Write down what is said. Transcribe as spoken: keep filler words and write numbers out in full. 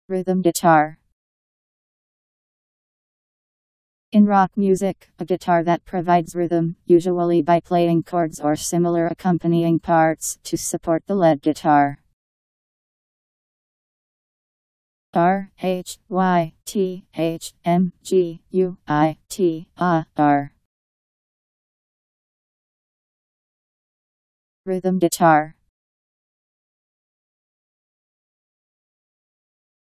Rhythm guitar. In rock music, a guitar that provides rhythm, usually by playing chords or similar accompanying parts, to support the lead guitar. R H Y T H M G U I T A R. Rhythm guitar.